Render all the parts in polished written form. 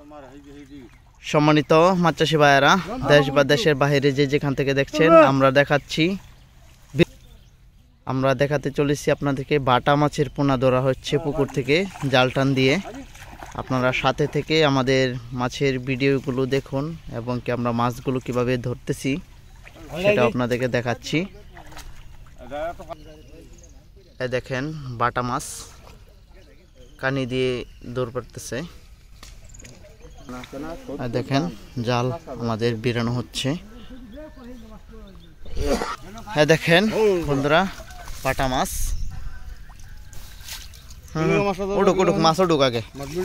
সম্মানিত মাছ চাষী ভাইয়েরা, দেশ বা দেশের বাইরে যে যেখান থেকে দেখছেন, আমরা দেখাতে চলেছি আপনাদেরকে বাটা মাছের পোনা ধরা হচ্ছে পুকুর থেকে জাল টান দিয়ে। আপনারা সাথে থেকে আমাদের মাছের ভিডিওগুলো দেখুন এবং কি আমরা মাছগুলো কিভাবে ধরতেছি সেটা আপনাদেরকে দেখাচ্ছি। এই দেখেন বাটা মাছ কানি দিয়ে দৌড় পড়তেছে। দেখেন জাল আমাদের বেরানো হচ্ছে। হ্যাঁ দেখেন বন্ধুরা, বাটা মাছ। উঠুক উঠুক, মাছ উঠুক আগে।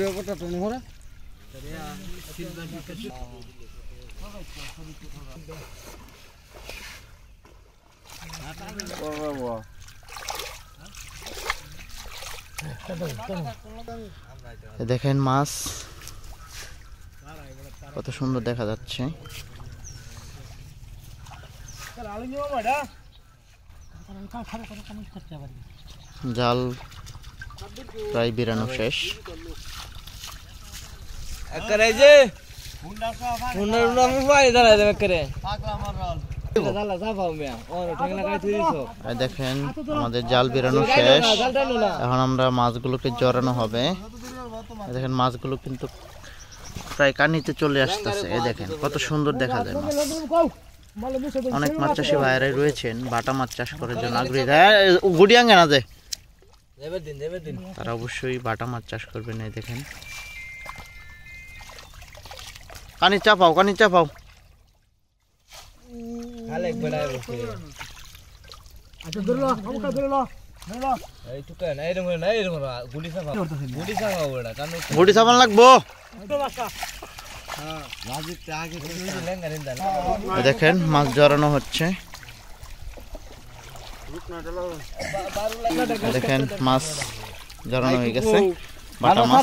দেখেন মাছ কত সুন্দর দেখা যাচ্ছে। জাল প্রায় বেরানো শেষ। দেখেন আমাদের জাল বেরানো শেষ। এখন আমরা মাছগুলোকে জড়ানো হবে। দেখেন মাছগুলো কিন্তু প্রায় কানিতে চলে আসতেছে। এই দেখেন কত সুন্দর দেখা যায় মাছ। অনেক মাছ চাষী ভাইয়েরাই রয়েছেন বাটা মাছ চাষ করার জন্য আগ্রহী। গুডিয়াঙ্গে না যে তারা অবশ্যই বাটা মাছ চাষ করবেন। এই দেখেন কানি চাপাও, কানি চাপাও। গুটি চাপান লাগবো। দেখেন মাছ জড়ানো হচ্ছে। দেখেন মাছ জড়ানো হয়ে গেছে। বাটা মাছ।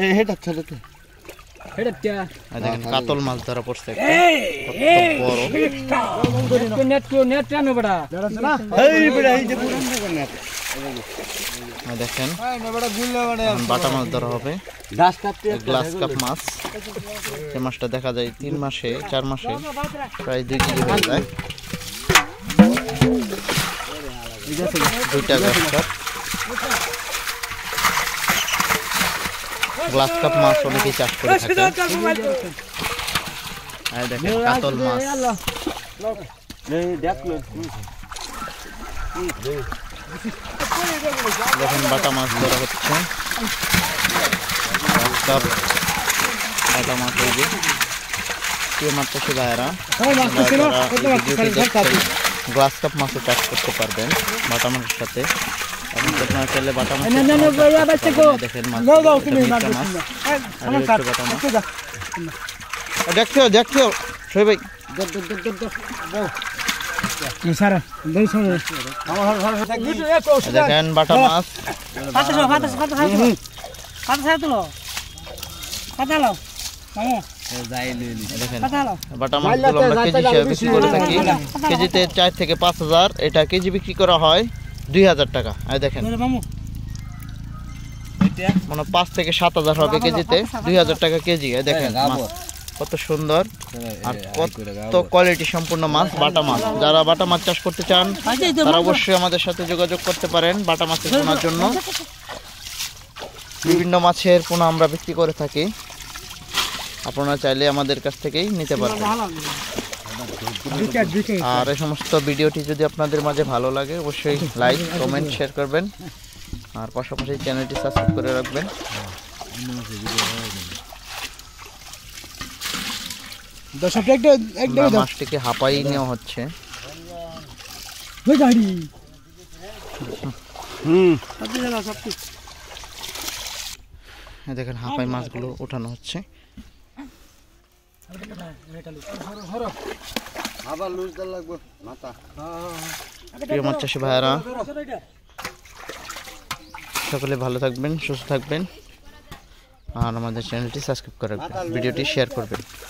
দেখেন কাতল মাছ ধরা পড়ছে বড়। দেখেন বাটা মাছ ধরা হবে। গ্লাস কাপ মাছ। এই মাছটা দেখা যায় 3 মাসে 4 মাসে প্রায় 2 কেজি হয়ে যায়। 2টা গ্লাস কাপ। গ্লাস কাপ মাছ অনেকেই চাষ করে থাকে। দেখেন কাতল মাছ। দেখেন বাটা মাছ ধরা হচ্ছে। বাটা মাছ এই যে প্রিয় মাছ চাষী ভাইয়েরা, গ্লাস কাপ মাছও চাষ করতে পারবেন বাটা মাছের সাথে। আপনারা চাইলে বাটা মাছ দেখেন মাছ দেখছো দেখছো সই ভাই। দেখেন বাটা মাছ। দেখেন বাটা মাছগুলো আমরা কেজি হিসেবে বিক্রি করে থাকি। কেজিতে 4 থেকে 5 হাজার। এটা কেজি বিক্রি করা হয় 2000 টাকা। দেখেন মানে 5 থেকে 7 হাজার হবে কেজিতে, 2000 টাকা কেজি। দেখেন মাছ কত সুন্দর আর কত কোয়ালিটি সম্পূর্ণ মাছ, বাটা মাছ। যারা বাটা মাছ চাষ করতে চান তারা অবশ্যই আমাদের সাথে যোগাযোগ করতে পারেন বাটা মাছের পোনার জন্য। বিভিন্ন মাছের পোনা আমরা বিক্রি করে থাকি, আপনারা চাইলে আমাদের কাছ থেকেই নিতে পারবেন। আর এই সমস্ত ভিডিওটি যদি আপনাদের মাঝে ভালো লাগে অবশ্যই লাইক কমেন্ট শেয়ার করবেন আর পাশাপাশি চ্যানেলটি সাবস্ক্রাইব করে রাখবেন। মাছটিকে হাঁপাই নেওয়া হচ্ছে। দেখেন হাঁপাই মাছগুলো উঠানো হচ্ছে। প্রিয় মাছ চাষী ভাইয়েরা, সকলে ভালো থাকবেন, সুস্থ থাকবেন আর আমাদের চ্যানেলটি সাবস্ক্রাইব করে রাখবেন, ভিডিওটি শেয়ার করবেন।